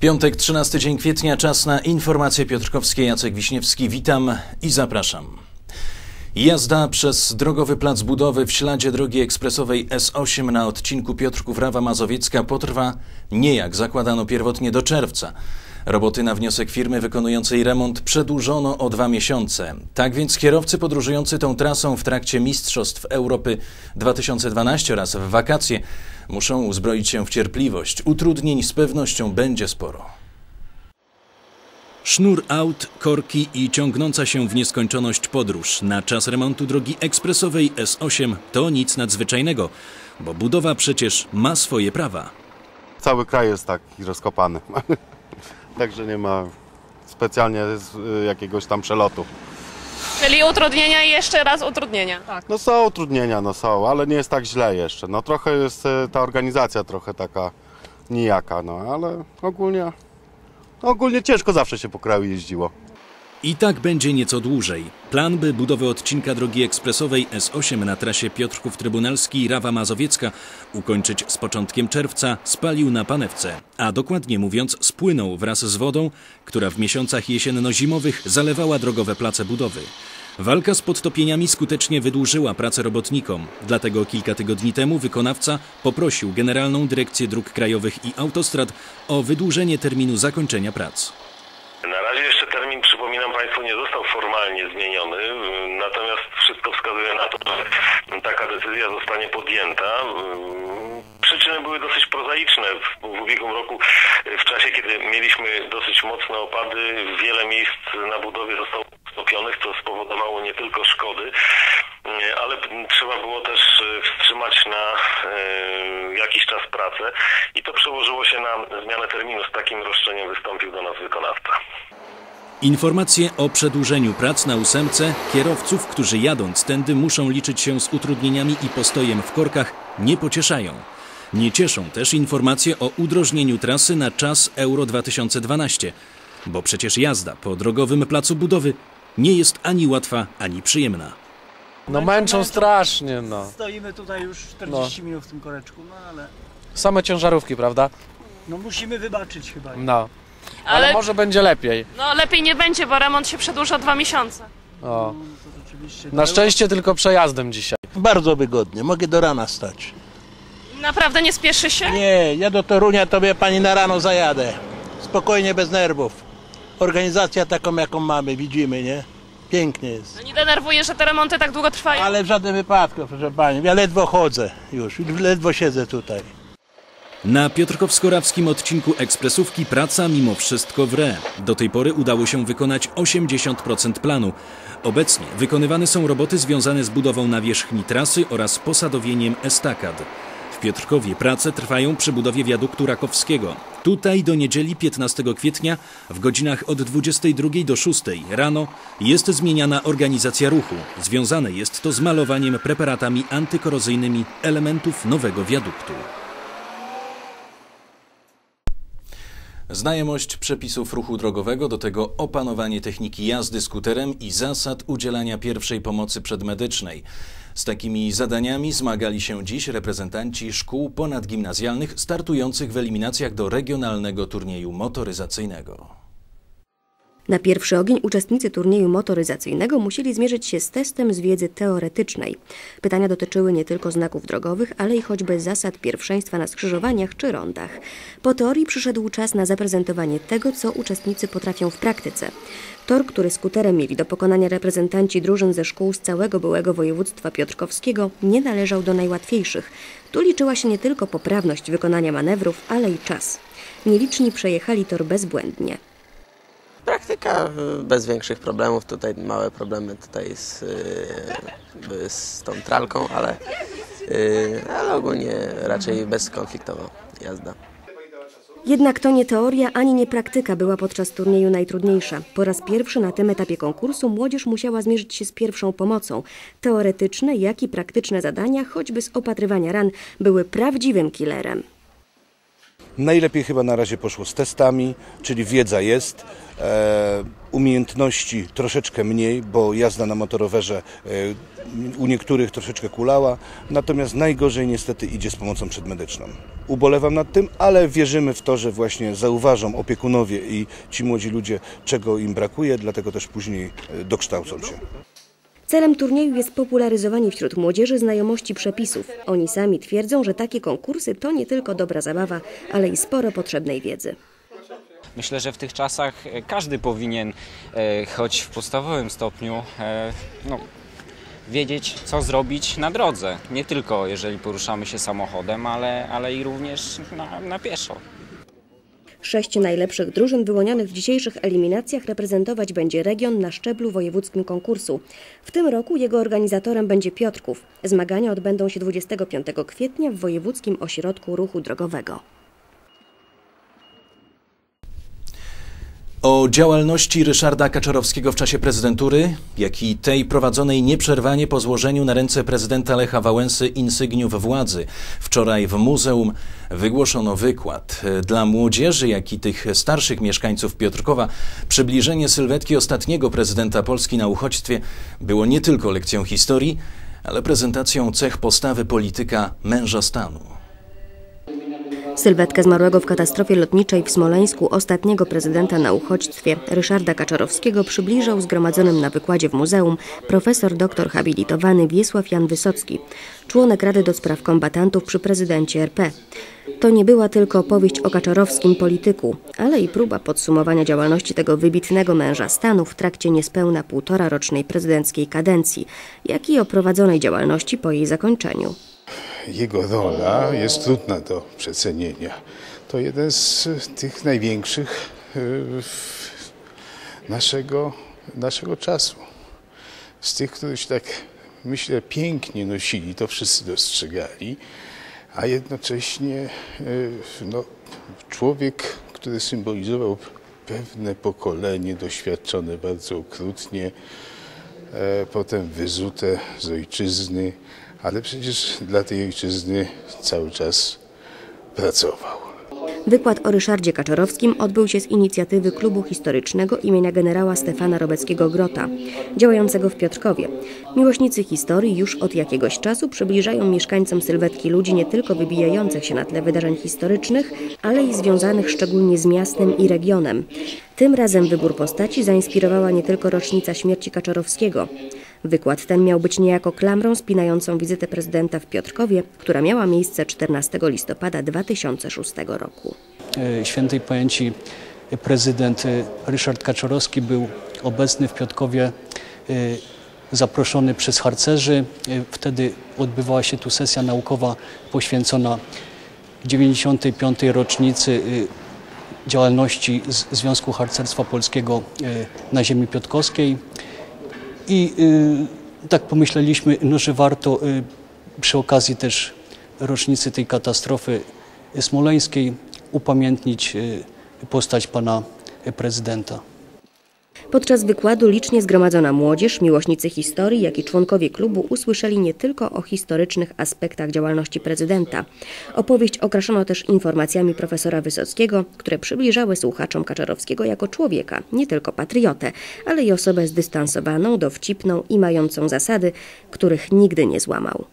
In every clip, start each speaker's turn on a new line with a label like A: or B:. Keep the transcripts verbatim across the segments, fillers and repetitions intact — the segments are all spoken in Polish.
A: Piątek, trzynasty dzień kwietnia, czas na informacje piotrkowskie. Jacek Wiśniewski, witam i zapraszam. Jazda przez drogowy plac budowy w śladzie drogi ekspresowej S osiem na odcinku Piotrków-Rawa Mazowiecka potrwa nie jak zakładano pierwotnie do czerwca. Roboty na wniosek firmy wykonującej remont przedłużono o dwa miesiące. Tak więc kierowcy podróżujący tą trasą w trakcie Mistrzostw Europy dwa tysiące dwanaście oraz w wakacje muszą uzbroić się w cierpliwość. Utrudnień z pewnością będzie sporo. Sznur aut, korki i ciągnąca się w nieskończoność podróż na czas remontu drogi ekspresowej S osiem to nic nadzwyczajnego, bo budowa przecież ma swoje prawa.
B: Cały kraj jest taki rozkopany, także nie ma specjalnie jakiegoś tam przelotu.
C: Czyli utrudnienia i jeszcze raz utrudnienia. Tak.
B: No są utrudnienia, no są, ale nie jest tak źle jeszcze. No trochę jest ta organizacja trochę taka nijaka, no ale ogólnie... Ogólnie ciężko zawsze się po kraju jeździło.
A: I tak będzie nieco dłużej. Plan, by budowę odcinka drogi ekspresowej S osiem na trasie Piotrków Trybunalski i Rawa Mazowiecka ukończyć z początkiem czerwca, spalił na panewce, a dokładnie mówiąc spłynął wraz z wodą, która w miesiącach jesienno-zimowych zalewała drogowe place budowy. Walka z podtopieniami skutecznie wydłużyła pracę robotnikom, dlatego kilka tygodni temu wykonawca poprosił Generalną Dyrekcję Dróg Krajowych i Autostrad o wydłużenie terminu zakończenia prac.
D: Na razie jeszcze termin, przypominam Państwu, nie został formalnie zmieniony, natomiast wszystko wskazuje na to, że taka decyzja zostanie podjęta. Przyczyny były dosyć prozaiczne. W ubiegłym roku, w czasie kiedy mieliśmy dosyć mocne opady, wiele miejsc na budowie zostało stopionych, co spowodowało nie tylko szkody, ale trzeba było też wstrzymać na jakiś czas pracę i to przełożyło się na zmianę terminu. Z takim roszczeniem wystąpił do nas wykonawca.
A: Informacje o przedłużeniu prac na ósemce kierowców, którzy jadąc tędy muszą liczyć się z utrudnieniami i postojem w korkach, nie pocieszają. Nie cieszą też informacje o udrożnieniu trasy na czas Euro dwa tysiące dwanaście, bo przecież jazda po drogowym placu budowy nie jest ani łatwa, ani przyjemna.
E: No męczą strasznie, no.
F: Stoimy tutaj już czterdzieści no. minut w tym koreczku, no ale...
E: Same ciężarówki, prawda?
F: No musimy wybaczyć chyba.
E: No. Ale, ale może będzie lepiej.
C: No lepiej nie będzie, bo remont się przedłuża dwa miesiące.
E: O. No, na szczęście tylko przejazdem dzisiaj.
G: Bardzo wygodnie, mogę do rana stać.
C: Naprawdę nie spieszy się?
G: Nie, ja do Torunia tobie pani na rano zajadę. Spokojnie, bez nerwów. Organizacja taką, jaką mamy, widzimy, nie? Pięknie jest.
C: No nie denerwuje, że te remonty tak długo trwają?
G: Ale w żadnym wypadku, proszę pani. Ja ledwo chodzę już, ledwo siedzę tutaj.
A: Na piotrkowsko-rawskim odcinku ekspresówki praca mimo wszystko wre. Do tej pory udało się wykonać osiemdziesiąt procent planu. Obecnie wykonywane są roboty związane z budową nawierzchni trasy oraz posadowieniem estakad. W Piotrkowie prace trwają przy budowie wiaduktu Rakowskiego. Tutaj do niedzieli piętnastego kwietnia w godzinach od dwudziestej drugiej do szóstej rano jest zmieniana organizacja ruchu. Związane jest to z malowaniem preparatami antykorozyjnymi elementów nowego wiaduktu. Znajomość przepisów ruchu drogowego, do tego opanowanie techniki jazdy skuterem i zasad udzielania pierwszej pomocy przedmedycznej. Z takimi zadaniami zmagali się dziś reprezentanci szkół ponadgimnazjalnych startujących w eliminacjach do regionalnego turnieju motoryzacyjnego.
H: Na pierwszy ogień uczestnicy turnieju motoryzacyjnego musieli zmierzyć się z testem z wiedzy teoretycznej. Pytania dotyczyły nie tylko znaków drogowych, ale i choćby zasad pierwszeństwa na skrzyżowaniach czy rondach. Po teorii przyszedł czas na zaprezentowanie tego, co uczestnicy potrafią w praktyce. Tor, który skuterem mieli do pokonania reprezentanci drużyn ze szkół z całego byłego województwa piotrkowskiego, nie należał do najłatwiejszych. Tu liczyła się nie tylko poprawność wykonania manewrów, ale i czas. Nieliczni przejechali tor bezbłędnie.
I: Praktyka bez większych problemów, tutaj małe problemy tutaj z, z tą tralką, ale, ale ogólnie raczej bezkonfliktowa jazda.
H: Jednak to nie teoria ani nie praktyka była podczas turnieju najtrudniejsza. Po raz pierwszy na tym etapie konkursu młodzież musiała zmierzyć się z pierwszą pomocą. Teoretyczne, jak i praktyczne zadania, choćby z opatrywania ran, były prawdziwym killerem.
J: Najlepiej chyba na razie poszło z testami, czyli wiedza jest, e, umiejętności troszeczkę mniej, bo jazda na motorowerze e, u niektórych troszeczkę kulała, natomiast najgorzej niestety idzie z pomocą przedmedyczną. Ubolewam nad tym, ale wierzymy w to, że właśnie zauważą opiekunowie i ci młodzi ludzie, czego im brakuje, dlatego też później dokształcą się.
H: Celem turnieju jest popularyzowanie wśród młodzieży znajomości przepisów. Oni sami twierdzą, że takie konkursy to nie tylko dobra zabawa, ale i sporo potrzebnej wiedzy.
K: Myślę, że w tych czasach każdy powinien, choć w podstawowym stopniu, no, wiedzieć, co zrobić na drodze. Nie tylko jeżeli poruszamy się samochodem, ale, ale i również na, na pieszo.
H: Sześć najlepszych drużyn wyłonionych w dzisiejszych eliminacjach reprezentować będzie region na szczeblu wojewódzkim konkursu. W tym roku jego organizatorem będzie Piotrków. Zmagania odbędą się dwudziestego piątego kwietnia w Wojewódzkim Ośrodku Ruchu Drogowego.
A: O działalności Ryszarda Kaczorowskiego w czasie prezydentury, jak i tej prowadzonej nieprzerwanie po złożeniu na ręce prezydenta Lecha Wałęsy insygniów władzy. Wczoraj w muzeum wygłoszono wykład. Dla młodzieży, jak i tych starszych mieszkańców Piotrkowa przybliżenie sylwetki ostatniego prezydenta Polski na uchodźstwie było nie tylko lekcją historii, ale prezentacją cech postawy polityka męża stanu.
H: Sylwetkę zmarłego w katastrofie lotniczej w Smoleńsku ostatniego prezydenta na uchodźstwie Ryszarda Kaczorowskiego przybliżał zgromadzonym na wykładzie w muzeum profesor doktor habilitowany Wiesław Jan Wysocki, członek Rady do Spraw Kombatantów przy prezydencie R P. To nie była tylko opowieść o kaczorowskim polityku, ale i próba podsumowania działalności tego wybitnego męża stanu w trakcie niespełna półtora rocznej prezydenckiej kadencji, jak i o prowadzonej działalności po jej zakończeniu.
L: Jego rola jest trudna do przecenienia. To jeden z tych największych naszego, naszego czasu. Z tych, którzy się tak, myślę, pięknie nosili, to wszyscy dostrzegali, a jednocześnie no, człowiek, który symbolizował pewne pokolenie doświadczone bardzo okrutnie, potem wyzute z ojczyzny, ale przecież dla tej ojczyzny cały czas pracował.
H: Wykład o Ryszardzie Kaczorowskim odbył się z inicjatywy Klubu Historycznego imienia generała Stefana Robeckiego-Grota, działającego w Piotrkowie. Miłośnicy historii już od jakiegoś czasu przybliżają mieszkańcom sylwetki ludzi nie tylko wybijających się na tle wydarzeń historycznych, ale i związanych szczególnie z miastem i regionem. Tym razem wybór postaci zainspirowała nie tylko rocznica śmierci Kaczorowskiego. Wykład ten miał być niejako klamrą spinającą wizytę prezydenta w Piotrkowie, która miała miejsce czternastego listopada dwa tysiące szóstego roku.
M: Świętej pamięci prezydent Ryszard Kaczorowski był obecny w Piotrkowie, zaproszony przez harcerzy. Wtedy odbywała się tu sesja naukowa poświęcona dziewięćdziesiątej piątej rocznicy działalności Związku Harcerstwa Polskiego na ziemi piotrkowskiej. I y, tak pomyśleliśmy, no, że warto y, przy okazji też rocznicy tej katastrofy smoleńskiej upamiętnić y, postać pana prezydenta.
H: Podczas wykładu licznie zgromadzona młodzież, miłośnicy historii, jak i członkowie klubu usłyszeli nie tylko o historycznych aspektach działalności prezydenta. Opowieść okraszono też informacjami profesora Wysockiego, które przybliżały słuchaczom Kaczorowskiego jako człowieka, nie tylko patriotę, ale i osobę zdystansowaną, dowcipną i mającą zasady, których nigdy nie złamał.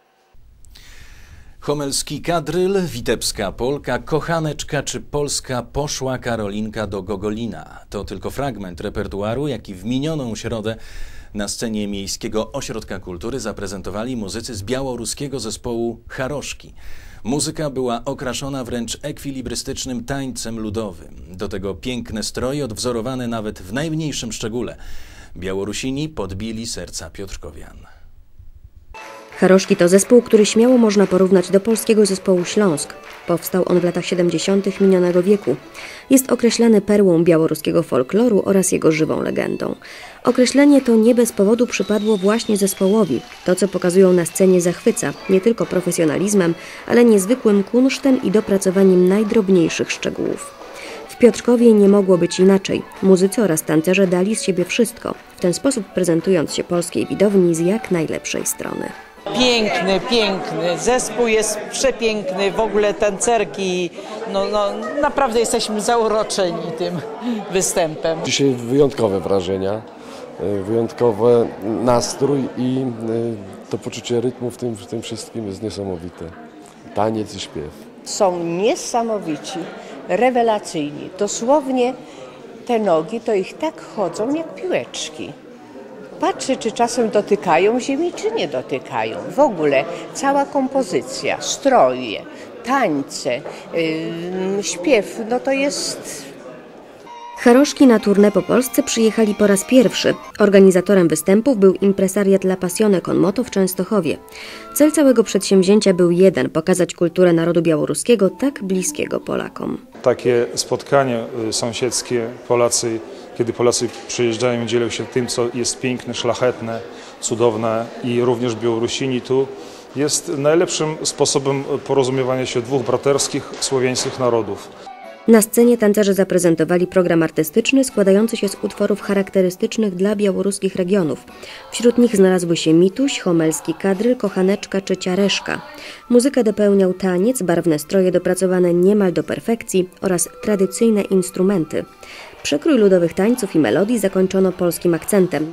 A: Homelski kadryl, witebska Polka, kochaneczka czy polska poszła Karolinka do Gogolina. To tylko fragment repertuaru, jaki w minioną środę na scenie Miejskiego Ośrodka Kultury zaprezentowali muzycy z białoruskiego zespołu Charoszki. Muzyka była okraszona wręcz ekwilibrystycznym tańcem ludowym. Do tego piękne stroje odwzorowane nawet w najmniejszym szczególe. Białorusini podbili serca piotrkowian.
H: Charoszki to zespół, który śmiało można porównać do polskiego zespołu Śląsk. Powstał on w latach siedemdziesiątych minionego wieku. Jest określany perłą białoruskiego folkloru oraz jego żywą legendą. Określenie to nie bez powodu przypadło właśnie zespołowi. To, co pokazują na scenie, zachwyca nie tylko profesjonalizmem, ale niezwykłym kunsztem i dopracowaniem najdrobniejszych szczegółów. W Piotrkowie nie mogło być inaczej. Muzycy oraz tancerze dali z siebie wszystko, w ten sposób prezentując się polskiej widowni z jak najlepszej strony.
N: Piękny, piękny. Zespół jest przepiękny, w ogóle tancerki. No, no, naprawdę jesteśmy zauroczeni tym występem.
O: Dzisiaj wyjątkowe wrażenia, wyjątkowy nastrój i to poczucie rytmu w tym, w tym wszystkim jest niesamowite. Taniec i śpiew.
P: Są niesamowici, rewelacyjni. Dosłownie te nogi to ich tak chodzą jak piłeczki. Patrzę, czy czasem dotykają ziemi, czy nie dotykają. W ogóle cała kompozycja, stroje, tańce, yy, śpiew, no to jest...
H: Charoszki na tournée po Polsce przyjechali po raz pierwszy. Organizatorem występów był impresariat La Passione con Moto w Częstochowie. Cel całego przedsięwzięcia był jeden – pokazać kulturę narodu białoruskiego tak bliskiego Polakom.
Q: Takie spotkanie sąsiedzkie, Polacy, kiedy Polacy przyjeżdżają i dzielą się tym, co jest piękne, szlachetne, cudowne i również Białorusini tu, jest najlepszym sposobem porozumiewania się dwóch braterskich, słowiańskich narodów.
H: Na scenie tancerze zaprezentowali program artystyczny składający się z utworów charakterystycznych dla białoruskich regionów. Wśród nich znalazły się Mituś, Homelski Kadryl, Kochaneczka czy Ciareszka. Muzykę dopełniał taniec, barwne stroje dopracowane niemal do perfekcji oraz tradycyjne instrumenty. Przekrój ludowych tańców i melodii zakończono polskim akcentem.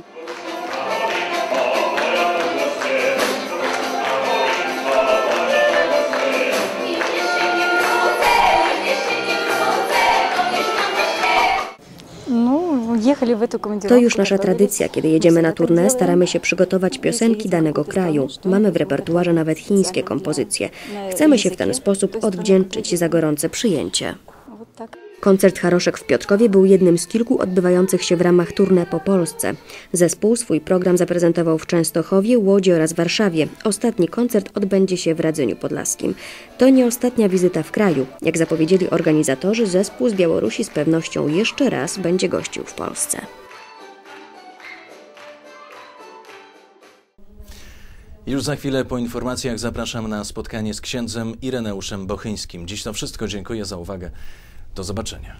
H: To już nasza tradycja. Kiedy jedziemy na tournée, staramy się przygotować piosenki danego kraju. Mamy w repertuarze nawet chińskie kompozycje. Chcemy się w ten sposób odwdzięczyć za gorące przyjęcie. Koncert Charoszek w Piotrkowie był jednym z kilku odbywających się w ramach tournée po Polsce. Zespół swój program zaprezentował w Częstochowie, Łodzi oraz Warszawie. Ostatni koncert odbędzie się w Radzyniu Podlaskim. To nie ostatnia wizyta w kraju. Jak zapowiedzieli organizatorzy, zespół z Białorusi z pewnością jeszcze raz będzie gościł w Polsce.
A: Już za chwilę po informacjach zapraszam na spotkanie z księdzem Ireneuszem Bochyńskim. Dziś to wszystko. Dziękuję za uwagę. Do zobaczenia.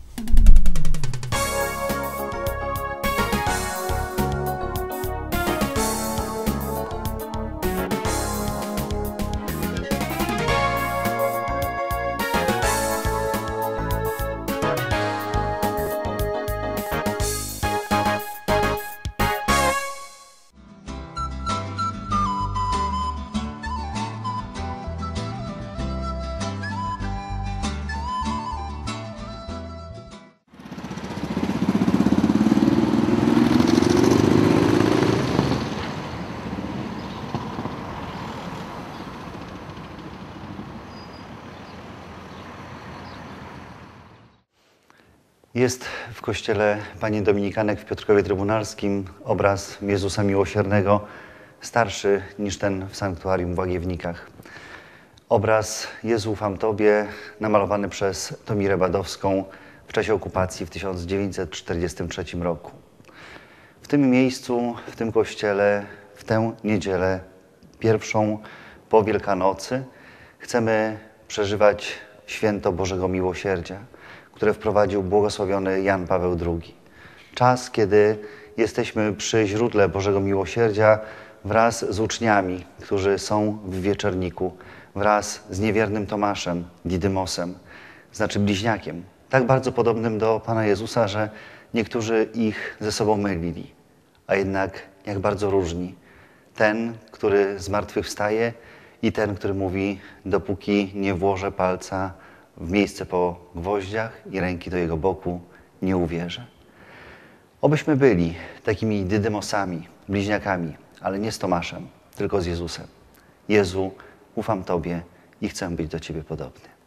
R: Jest w kościele Pani Dominikanek w Piotrkowie Trybunalskim obraz Jezusa Miłosiernego, starszy niż ten w sanktuarium w Łagiewnikach. Obraz Jezu, ufam Tobie, namalowany przez Tomirę Badowską w czasie okupacji w tysiąc dziewięćset czterdziestym trzecim roku. W tym miejscu, w tym kościele, w tę niedzielę, pierwszą po Wielkanocy, chcemy przeżywać święto Bożego Miłosierdzia, które wprowadził błogosławiony Jan Paweł drugi. Czas, kiedy jesteśmy przy źródle Bożego Miłosierdzia wraz z uczniami, którzy są w wieczerniku, wraz z niewiernym Tomaszem, Didymosem, znaczy bliźniakiem, tak bardzo podobnym do Pana Jezusa, że niektórzy ich ze sobą mylili, a jednak jak bardzo różni. Ten, który zmartwychwstaje i ten, który mówi, dopóki nie włożę palca w miejsce po gwoździach i ręki do jego boku, nie uwierzę. Obyśmy byli takimi Dydymosami, bliźniakami, ale nie z Tomaszem, tylko z Jezusem. Jezu, ufam Tobie i chcę być do Ciebie podobny.